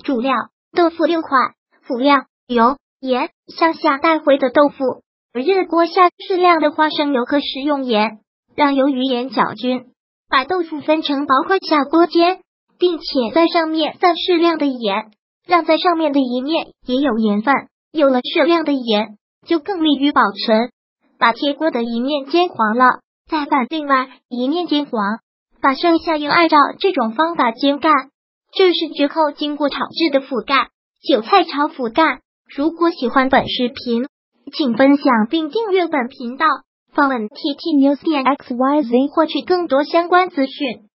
主料豆腐6块，辅料油、盐，向下带回的豆腐。热锅下适量的花生油和食用盐，让鱿鱼盐搅均。把豆腐分成薄块下锅煎，并且在上面撒适量的盐，让在上面的一面也有盐分。有了适量的盐，就更利于保存。把贴锅的一面煎黄了，再把另外一面煎黄，把剩下又按照这种方法煎干。这是绝后经过炒制的腐干，韭菜炒腐干。如果喜欢本视频，请分享并订阅本频道，访问 ttnews.xyz 获取更多相关资讯。